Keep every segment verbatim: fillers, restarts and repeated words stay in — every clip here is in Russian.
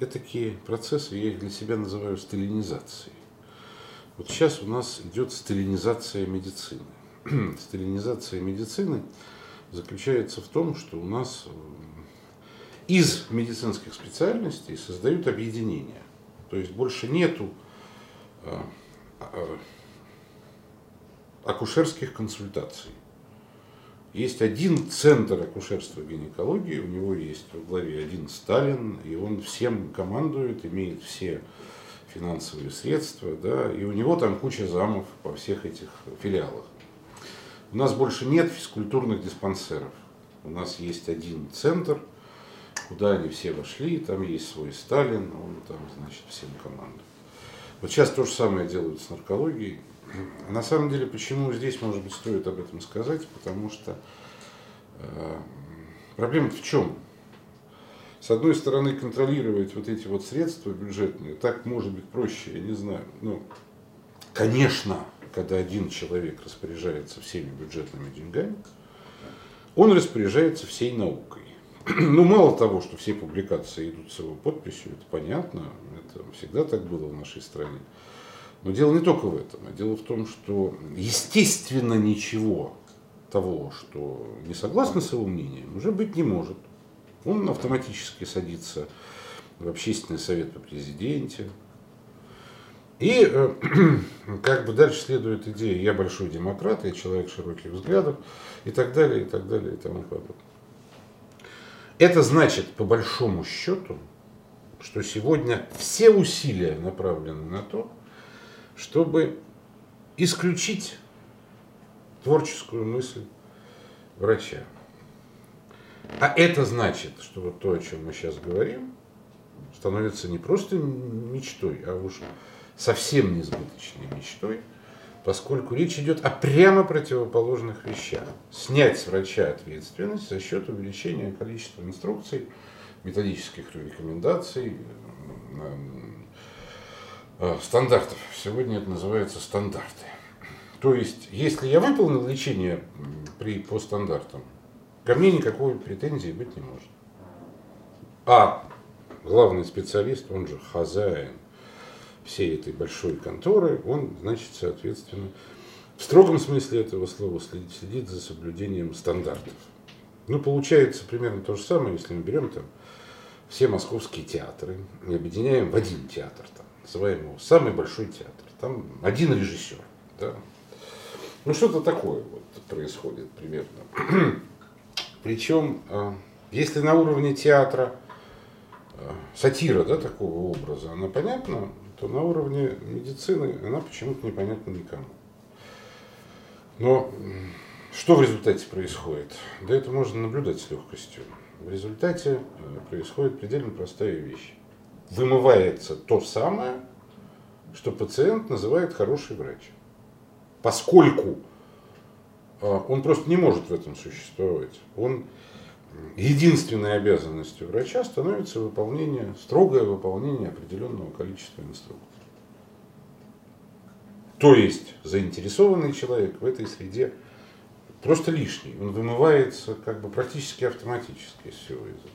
этакие процессы, я их для себя называю сталинизацией. Вот сейчас у нас идет сталинизация медицины. Сталинизация медицины заключается в том, что у нас из медицинских специальностей создают объединения. То есть больше нету а, а, акушерских консультаций. Есть один центр акушерства и гинекологии, у него есть в главе один Сталин, и он всем командует, имеет все финансовые средства, да, и у него там куча замов по всех этих филиалах. У нас больше нет физкультурных диспансеров. У нас есть один центр, куда они все вошли, там есть свой Сталин, он там, значит, всем командует. Вот сейчас то же самое делают с наркологией. На самом деле, почему здесь, может быть, стоит об этом сказать, потому что э, проблема в чем? С одной стороны, контролировать вот эти вот средства бюджетные, так может быть проще, я не знаю. Ну, конечно, когда один человек распоряжается всеми бюджетными деньгами, он распоряжается всей наукой. Ну, мало того, что все публикации идут с его подписью, это понятно, это всегда так было в нашей стране. Но дело не только в этом, а дело в том, что естественно ничего того, что не согласно с его мнением, уже быть не может. Он автоматически садится в общественный совет при президенте. И э, как бы дальше следует идея: я большой демократ, я человек широких взглядов, и так далее, и так далее, и тому подобное. Это значит, по большому счету, что сегодня все усилия направлены на то, чтобы исключить творческую мысль врача. А это значит, что вот то, о чем мы сейчас говорим, становится не просто мечтой, а уж совсем несбыточной мечтой, поскольку речь идет о прямо противоположных вещах. Снять с врача ответственность за счет увеличения количества инструкций, методических рекомендаций, стандартов. Сегодня это называется стандарты. То есть, если я выполнил лечение при, по стандартам, ко мне никакой претензии быть не может. А главный специалист, он же хозяин всей этой большой конторы, он, значит, соответственно, в строгом смысле этого слова следит, следит за соблюдением стандартов. Ну, получается примерно то же самое, если мы берем там все московские театры и объединяем в один театр, там, называем его самый большой театр. Там один режиссер. Да? Ну, что-то такое вот происходит примерно. Причем, если на уровне театра сатира, да, такого образа, она понятна, то на уровне медицины она почему-то непонятна никому. Но что в результате происходит? Да это можно наблюдать с легкостью. В результате происходит предельно простая вещь. Вымывается то самое, что пациент называет хороший врач. Поскольку он просто не может в этом существовать. Он, единственной обязанностью врача становится выполнение, строгое выполнение определенного количества инструкций. То есть заинтересованный человек в этой среде просто лишний. Он вымывается как бы практически автоматически из всего этого.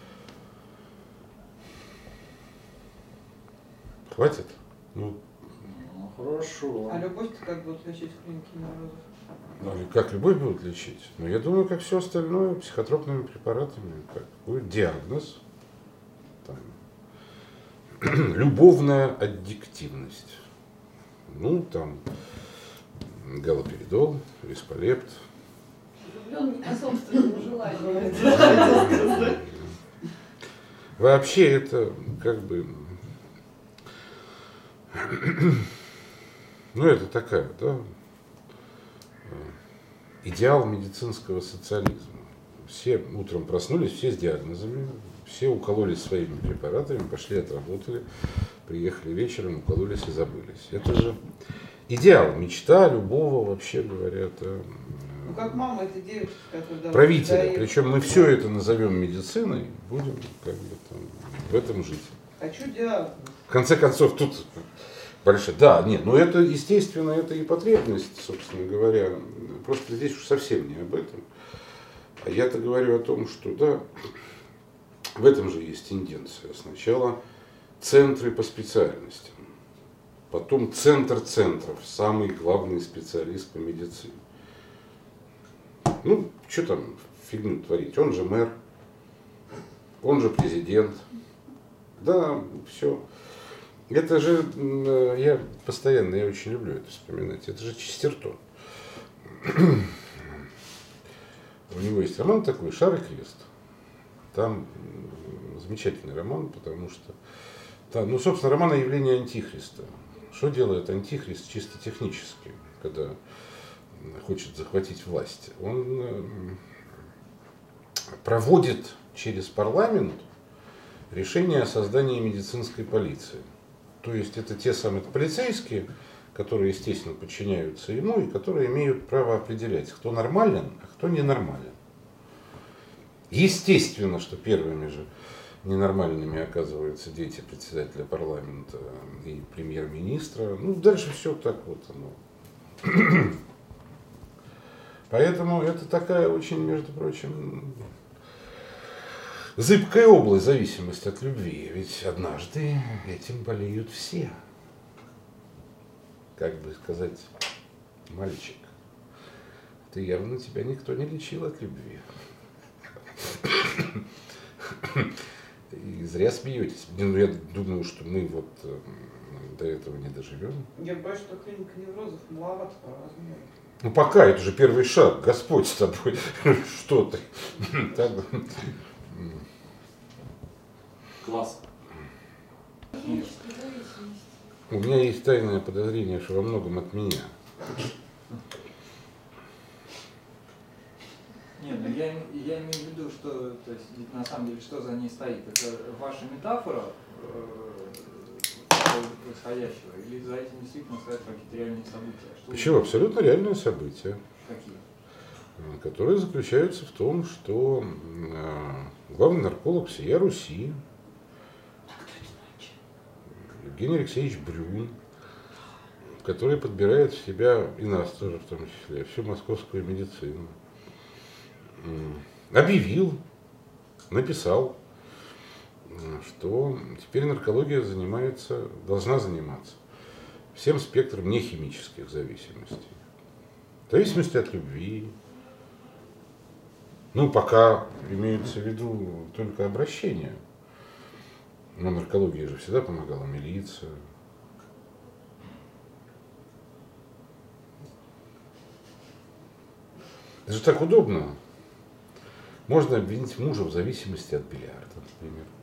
Хватит? Ну, ну хорошо. А любовь-то как будут лечить в клинике неврозов? Ну, как любовь будут лечить? Но я думаю, как все остальное, психотропными препаратами, как будет диагноз, там, любовная аддиктивность. Ну, там, галоперидол, рисполепт. Влюбленный по собственному желанию. Вообще это как бы, ну это такая, да, идеал медицинского социализма. Все утром проснулись, все с диагнозами, все укололись своими препаратами, пошли отработали, приехали вечером, укололись и забылись. Это же идеал, мечта любого, вообще говоря, ну как мама этой девочки, которая правителя. Причем мы все это назовем медициной, будем как бы там в этом жить. Хочу диагноз. В конце концов, тут большая. Да, нет, ну это, естественно, это и потребность, собственно говоря. Просто здесь уж совсем не об этом. А я-то говорю о том, что да, в этом же есть тенденция. Сначала центры по специальностям. Потом центр центров, самый главный специалист по медицине. Ну, что там фигню творить? Он же мэр, он же президент. Да, все. Это же, я постоянно, я очень люблю это вспоминать, это же Честертон. У него есть роман такой «Шар и крест». Там замечательный роман, потому что там, ну, собственно, роман о явлении Антихриста. Что делает Антихрист чисто технически, когда хочет захватить власть? Он проводит через парламент решение о создании медицинской полиции. То есть это те самые полицейские, которые, естественно, подчиняются ему и которые имеют право определять, кто нормален, а кто ненормален. Естественно, что первыми же ненормальными оказываются дети председателя парламента и премьер-министра. Ну, дальше все так вот оно. Поэтому это такая очень, между прочим, зыбкая область, зависимость от любви. Ведь однажды этим болеют все. Как бы сказать, мальчик, ты явно, тебя никто не лечил от любви. И зря смеетесь. Ну, я думаю, что мы вот э, до этого не доживем. Я боюсь, что клиника неврозов маловато по размеру. Ну пока, это же первый шаг. Господь с тобой. Что ты? Класс. У меня есть тайное подозрение, что во многом от меня. Нет, ну я, я имею в виду, что, то есть, на самом деле, что за ней стоит? Это ваша метафора э, происходящего, или за этим действительно стоят какие-то реальные события? Что Почему? Абсолютно реальные события. Какие? Которые заключаются в том, что э, главный нарколог всея Руси, Евгений Алексеевич Брюн, который подбирает в себя, и нас тоже в том числе, всю московскую медицину, объявил, написал, что теперь наркология занимается, должна заниматься всем спектром нехимических зависимостей. Зависимости от любви. Ну, пока имеется в виду только обращение. Но наркология же всегда помогала милиция. Это же так удобно. Можно обвинить мужа в зависимости от бильярда, например.